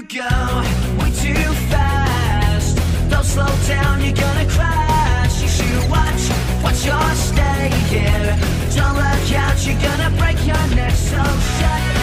you go way too fast. Don't slow down, you're gonna crash. You should watch your stay here. Don't look out, you're gonna break your neck. So shut